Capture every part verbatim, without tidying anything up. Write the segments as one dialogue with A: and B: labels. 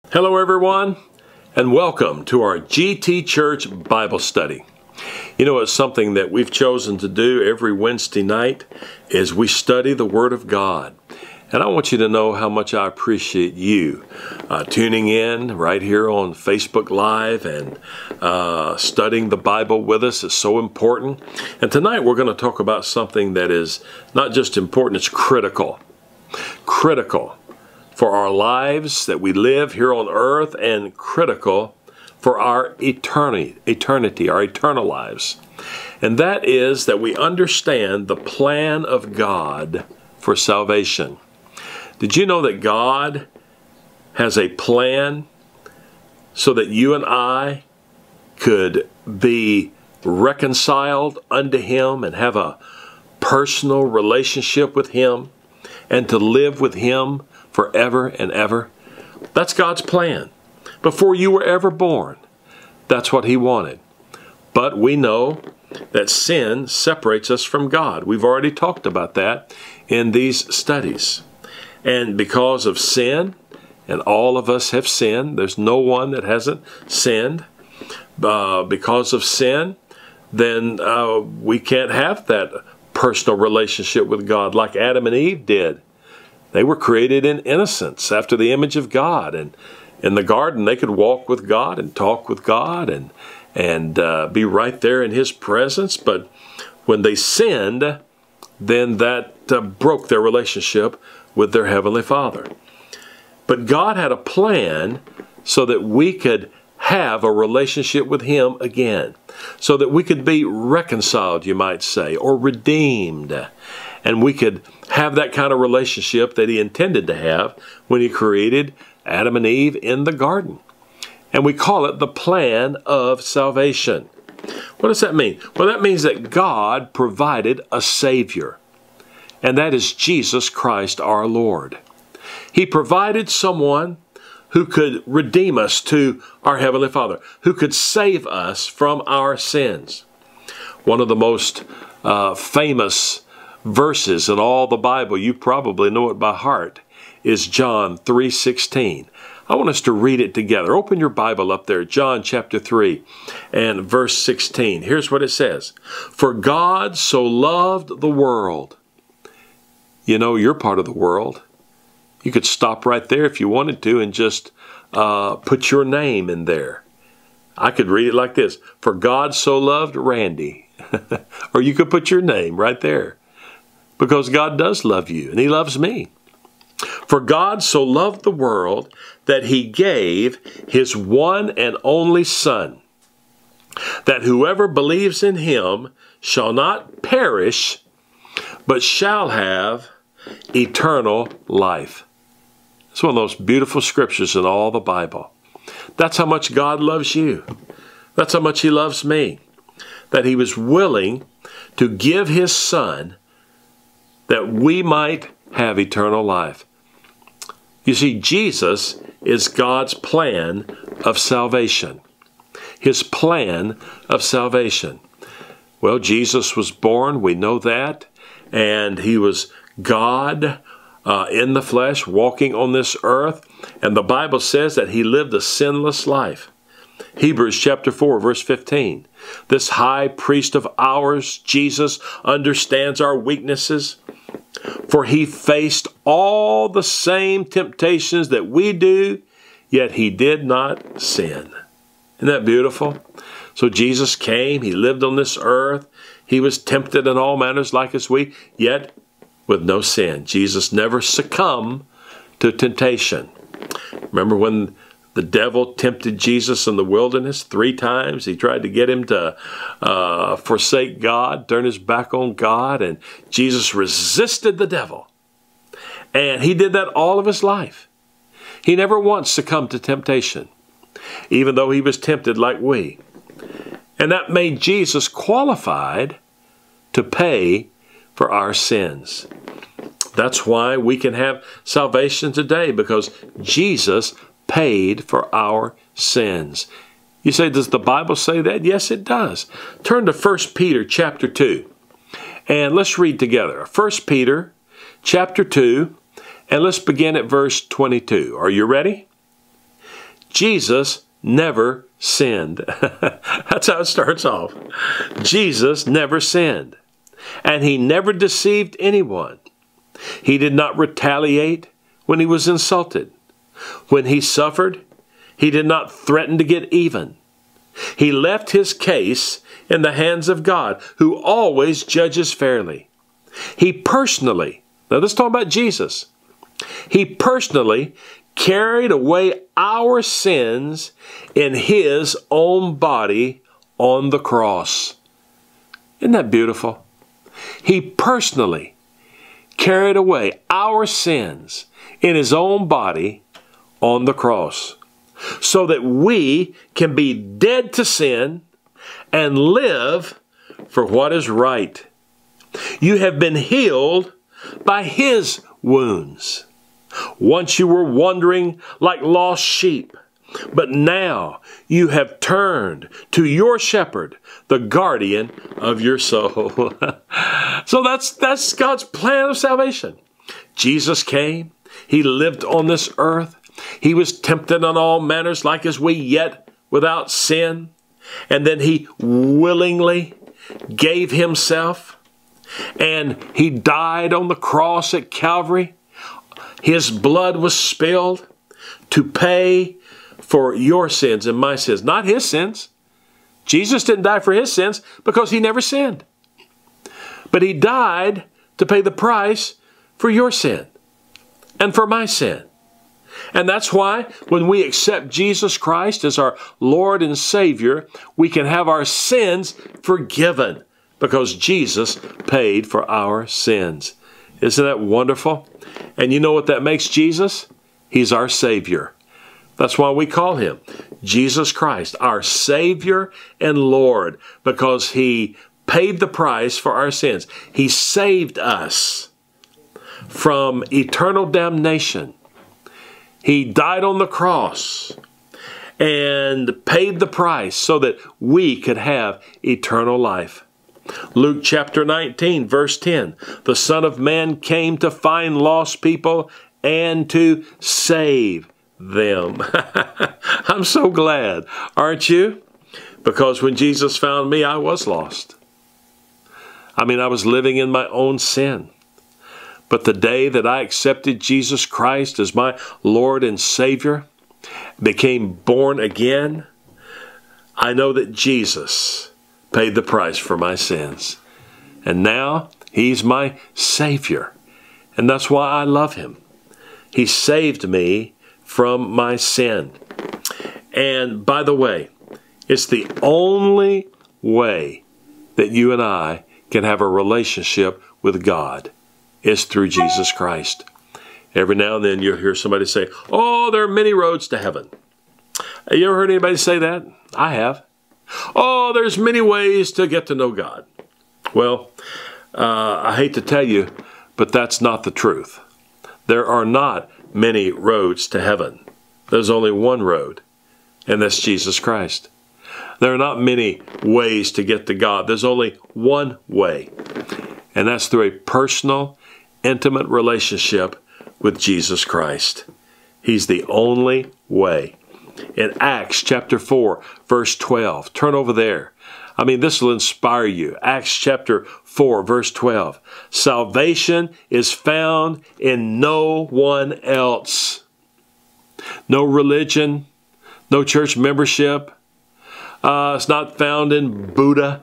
A: Hello everyone, and welcome to our G T Church Bible Study. You know, it's something that we've chosen to do every Wednesday night is we study the Word of God. And I want you to know how much I appreciate you uh, tuning in right here on Facebook Live and uh, studying the Bible with us is so important. And tonight we're going to talk about something that is not just important, it's critical. Critical for our lives that we live here on earth, and critical for our eternity, eternity, our eternal lives. And that is that we understand the plan of God for salvation. Did you know that God has a plan so that you and I could be reconciled unto Him and have a personal relationship with Him and to live with Him forever and ever? That's God's plan. Before you were ever born, that's what He wanted. But we know that sin separates us from God. We've already talked about that in these studies. And because of sin, and all of us have sinned, there's no one that hasn't sinned. Uh, because of sin, then uh, we can't have that personal relationship with God like Adam and Eve did. They were created in innocence after the image of God. And in the garden, they could walk with God and talk with God and, and uh, be right there in His presence. But when they sinned, then that uh, broke their relationship with their Heavenly Father. But God had a plan so that we could have a relationship with Him again, so that we could be reconciled, you might say, or redeemed. And we could have that kind of relationship that He intended to have when He created Adam and Eve in the garden. And we call it the plan of salvation. What does that mean? Well, that means that God provided a Savior. And that is Jesus Christ our Lord. He provided someone who could redeem us to our Heavenly Father, who could save us from our sins. One of the most uh, famous verses in all the Bible, you probably know it by heart, is John three sixteen. I want us to read it together. Open your Bible up there, John chapter three and verse sixteen. Here's what it says. For God so loved the world. You know, you're part of the world. You could stop right there if you wanted to and just uh, put your name in there. I could read it like this. For God so loved Randy. Or you could put your name right there. Because God does love you, and He loves me. For God so loved the world that He gave His one and only Son, that whoever believes in Him shall not perish, but shall have eternal life. It's one of the most beautiful scriptures in all the Bible. That's how much God loves you. That's how much He loves me. That He was willing to give His Son that we might have eternal life. You see, Jesus is God's plan of salvation. His plan of salvation. Well, Jesus was born, we know that, and He was God uh, in the flesh, walking on this earth, and the Bible says that He lived a sinless life. Hebrews chapter four, verse fifteen. This high priest of ours, Jesus, understands our weaknesses, for He faced all the same temptations that we do, yet He did not sin. Isn't that beautiful? So Jesus came, He lived on this earth, He was tempted in all manners like as we, yet with no sin. Jesus never succumbed to temptation. Remember when the devil tempted Jesus in the wilderness three times? He tried to get Him to uh, forsake God, turn His back on God, and Jesus resisted the devil. And He did that all of His life. He never once succumbed to temptation, even though He was tempted like we. And that made Jesus qualified to pay for our sins. That's why we can have salvation today, because Jesus paid for our sins. You say, does the Bible say that? Yes, it does. Turn to First Peter chapter two, and let's read together. First Peter chapter two, and let's begin at verse twenty-two. Are you ready? Jesus never sinned. That's how it starts off. Jesus never sinned, and he never deceived anyone. He did not retaliate when he was insulted. When he suffered, he did not threaten to get even. He left his case in the hands of God, who always judges fairly. He personally, now let's talk about Jesus. He personally carried away our sins in his own body on the cross. Isn't that beautiful? He personally carried away our sins in his own body on the cross, so that we can be dead to sin and live for what is right. You have been healed by his wounds. Once you were wandering like lost sheep, but now you have turned to your shepherd, the guardian of your soul. So that's, that's God's plan of salvation. Jesus came. He lived on this earth. He was tempted on all manners like as we, yet without sin. And then he willingly gave himself, and he died on the cross at Calvary. His blood was spilled to pay for your sins and my sins, not his sins. Jesus didn't die for his sins because he never sinned. But he died to pay the price for your sin and for my sin. And that's why when we accept Jesus Christ as our Lord and Savior, we can have our sins forgiven because Jesus paid for our sins. Isn't that wonderful? And you know what that makes Jesus? He's our Savior. That's why we call him Jesus Christ, our Savior and Lord, because he paid the price for our sins. He saved us from eternal damnation. He died on the cross and paid the price so that we could have eternal life. Luke chapter nineteen, verse ten, the Son of Man came to find lost people and to save them. I'm so glad, aren't you? Because when Jesus found me, I was lost. I mean, I was living in my own sin. But the day that I accepted Jesus Christ as my Lord and Savior, became born again, I know that Jesus paid the price for my sins. And now he's my Savior. And that's why I love him. He saved me from my sin. And by the way, it's the only way that you and I can have a relationship with God is through Jesus Christ. Every now and then you'll hear somebody say, oh, there are many roads to heaven. You ever heard anybody say that? I have. Oh, there's many ways to get to know God. Well, uh, I hate to tell you, but that's not the truth. There are not many roads to heaven. There's only one road, and that's Jesus Christ. There are not many ways to get to God. There's only one way, and that's through a personal, intimate relationship with Jesus Christ. He's the only way. In Acts chapter four, verse twelve, turn over there. I mean, this will inspire you. Acts chapter four, verse twelve. Salvation is found in no one else. No religion, no church membership. Uh, it's not found in Buddha.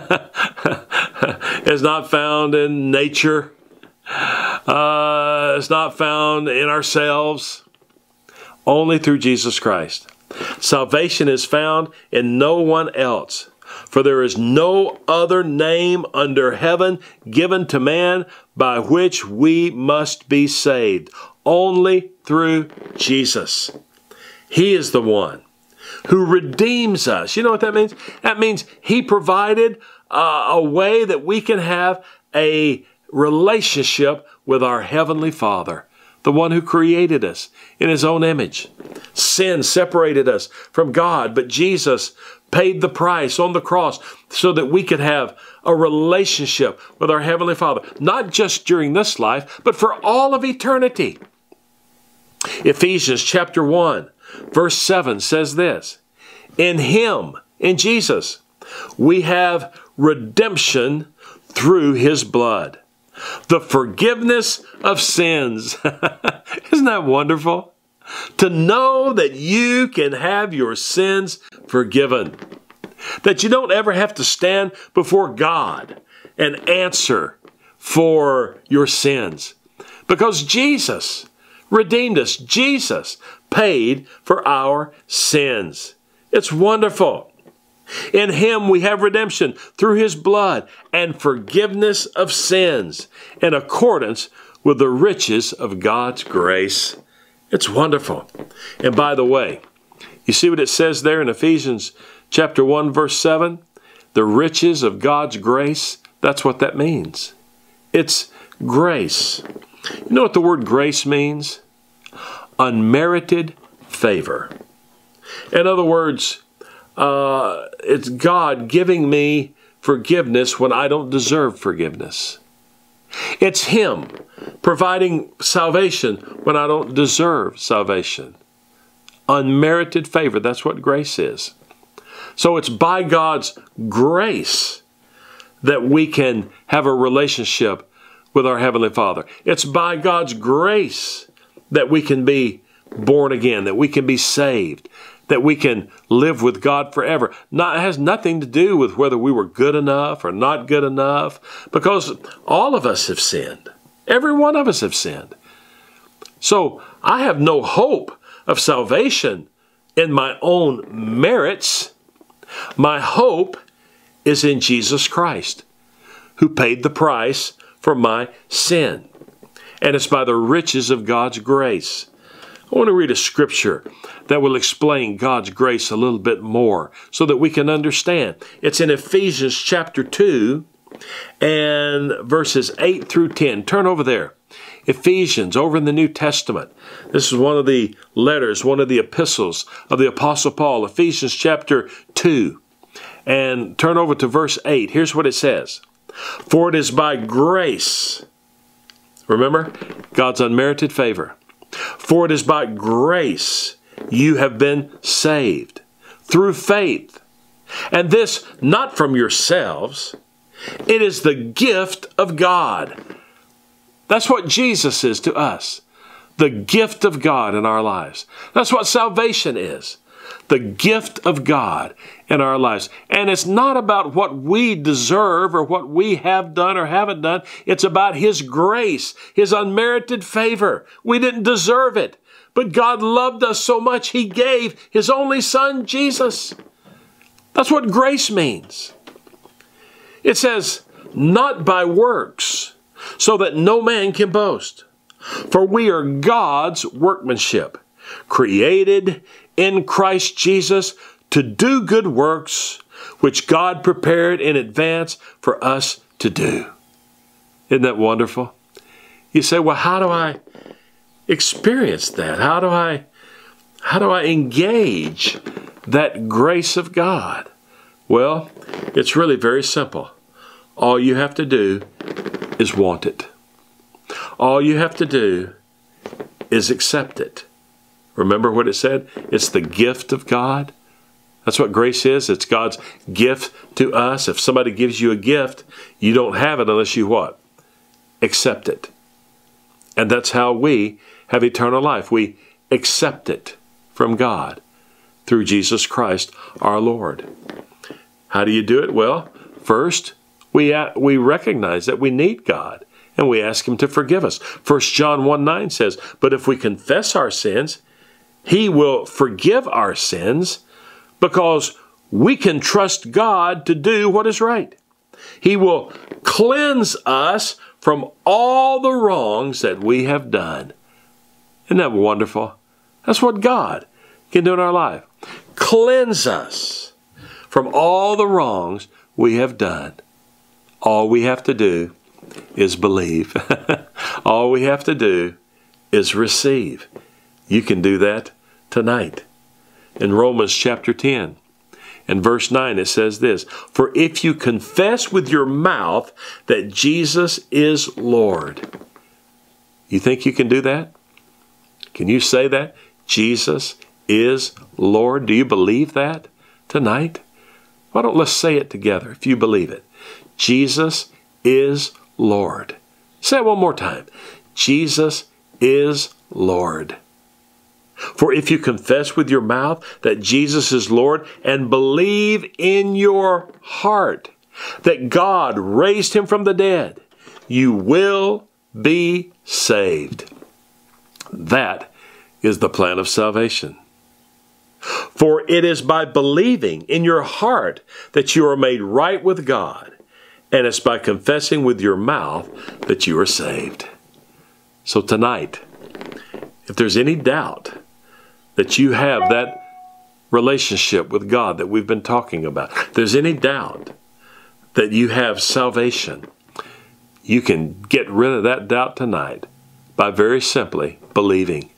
A: It's not found in nature. Uh, it's not found in ourselves. Only through Jesus Christ. Salvation is found in no one else. For there is no other name under heaven given to man by which we must be saved. Only through Jesus. He is the one who redeems us. You know what that means? That means he provided uh, a way that we can have a relationship with our Heavenly Father, the one who created us in his own image. Sin separated us from God, but Jesus paid the price on the cross so that we could have a relationship with our Heavenly Father, not just during this life, but for all of eternity. Ephesians chapter one, verse seven says this, in Him, in Jesus, we have redemption through His blood, the forgiveness of sins. Isn't that wonderful? To know that you can have your sins forgiven. That you don't ever have to stand before God and answer for your sins. Because Jesus redeemed us. Jesus paid for our sins. It's wonderful. In Him we have redemption through His blood and forgiveness of sins in accordance with the riches of God's grace. It's wonderful. And by the way, you see what it says there in Ephesians chapter one, verse seven? The riches of God's grace, that's what that means. It's grace. You know what the word grace means? Unmerited favor. In other words, uh, it's God giving me forgiveness when I don't deserve forgiveness. It's Him providing salvation when I don't deserve salvation. Unmerited favor, that's what grace is. So it's by God's grace that we can have a relationship with our Heavenly Father. It's by God's grace that we can be born again, that we can be saved, that we can live with God forever. Not, it has nothing to do with whether we were good enough or not good enough, because all of us have sinned. Every one of us have sinned. So I have no hope of salvation in my own merits. My hope is in Jesus Christ, who paid the price for my sin. And it's by the riches of God's grace. I want to read a scripture that will explain God's grace a little bit more so that we can understand. It's in Ephesians chapter two and verses eight through ten. Turn over there. Ephesians, over in the New Testament. This is one of the letters, one of the epistles of the Apostle Paul, Ephesians chapter two. And turn over to verse eight. Here's what it says. For it is by grace, remember, God's unmerited favor. For it is by grace you have been saved, through faith. And this not from yourselves. It is the gift of God. That's what Jesus is to us. The gift of God in our lives. That's what salvation is. The gift of God in our lives. And it's not about what we deserve or what we have done or haven't done. It's about His grace, His unmerited favor. We didn't deserve it. But God loved us so much, He gave His only Son, Jesus. That's what grace means. It says, not by works, so that no man can boast. For we are God's workmanship, created in Christ Jesus to do good works, which God prepared in advance for us to do. Isn't that wonderful? You say, well, how do I experience that? How do I, how do I engage that grace of God? Well, it's really very simple. All you have to do is want it. All you have to do is accept it. Remember what it said? It's the gift of God. That's what grace is. It's God's gift to us. If somebody gives you a gift, you don't have it unless you what? Accept it. And that's how we have eternal life. We accept it from God through Jesus Christ our Lord. How do you do it? Well, first, we, we recognize that we need God, and we ask Him to forgive us. First John one nine says, but if we confess our sins, He will forgive our sins because we can trust God to do what is right. He will cleanse us from all the wrongs that we have done. Isn't that wonderful? That's what God can do in our life. Cleanse us from all the wrongs we have done. All we have to do is believe. All we have to do is receive. You can do that tonight. In Romans chapter ten and verse nine, it says this, for if you confess with your mouth that Jesus is Lord. You think you can do that? Can you say that? Jesus is Lord? Do you believe that tonight? Why don't let's say it together if you believe it. Jesus is Lord. Say it one more time. Jesus is Lord. For if you confess with your mouth that Jesus is Lord and believe in your heart that God raised him from the dead, you will be saved. That is the plan of salvation. For it is by believing in your heart that you are made right with God, and it's by confessing with your mouth that you are saved. So tonight, if there's any doubt that you have that relationship with God that we've been talking about, if there's any doubt that you have salvation, you can get rid of that doubt tonight by very simply believing,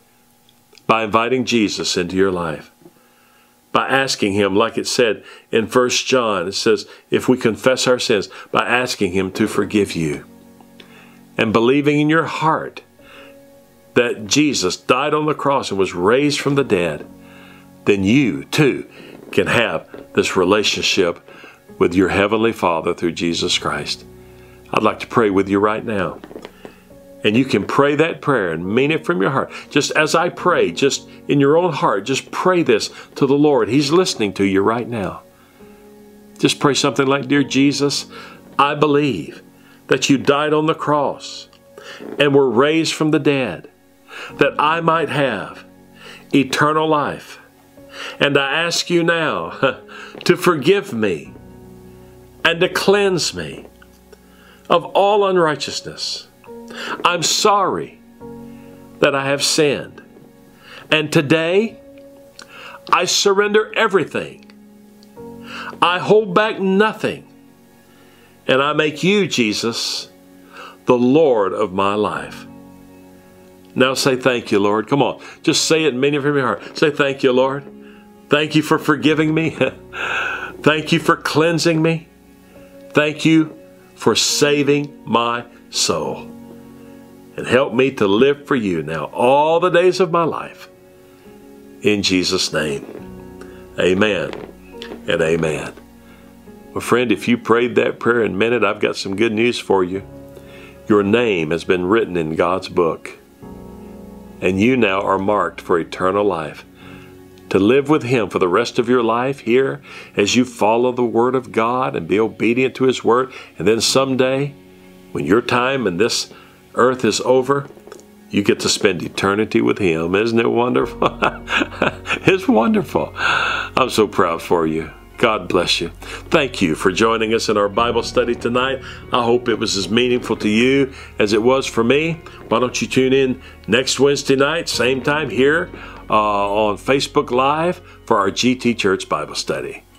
A: by inviting Jesus into your life, by asking him, like it said in First John, it says, if we confess our sins, by asking him to forgive you, and believing in your heart that Jesus died on the cross and was raised from the dead, then you too can have this relationship with your Heavenly Father through Jesus Christ. I'd like to pray with you right now. And you can pray that prayer and mean it from your heart. Just as I pray, just in your own heart, just pray this to the Lord. He's listening to you right now. Just pray something like, Dear Jesus, I believe that you died on the cross and were raised from the dead, that I might have eternal life. And I ask you now to forgive me and to cleanse me of all unrighteousness. I'm sorry that I have sinned. And today, I surrender everything. I hold back nothing. And I make you, Jesus, the Lord of my life. Now say thank you, Lord. Come on. Just say it and mean it from your heart. Say thank you, Lord. Thank you for forgiving me. Thank you for cleansing me. Thank you for saving my soul. And help me to live for you now all the days of my life. In Jesus' name, amen and amen. Well, friend, if you prayed that prayer and meant it, I've got some good news for you. Your name has been written in God's book. And you now are marked for eternal life. To live with him for the rest of your life here as you follow the Word of God and be obedient to his Word. And then someday, when your time in this earth is over, you get to spend eternity with him. Isn't it wonderful? It's wonderful. I'm so proud for you. God bless you. Thank you for joining us in our Bible study tonight. I hope it was as meaningful to you as it was for me. Why don't you tune in next Wednesday night, same time here uh, on Facebook Live for our G T Church Bible study.